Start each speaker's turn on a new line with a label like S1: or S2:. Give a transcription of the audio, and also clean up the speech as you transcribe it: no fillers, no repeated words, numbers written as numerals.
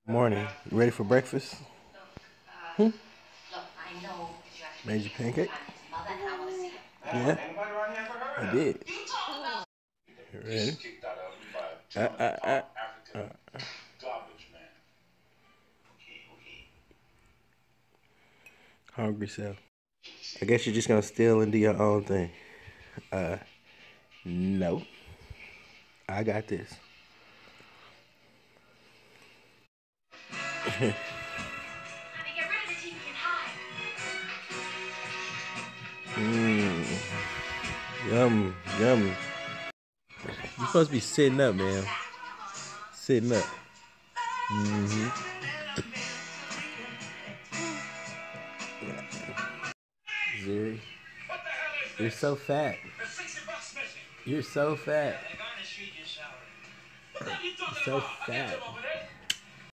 S1: Morning. You ready for breakfast? Hmm? Made you pancake? Yeah, I did. You ready? Uh, uh, uh, uh. Hungry self. I guess you're just gonna steal and do your own thing. Uh, no. I got this. Mmm. Yum, yum. You're supposed to be sitting up, man. Sitting up. Mm-hmm. Zuri, you're so fat. You're so fat. You're so fat.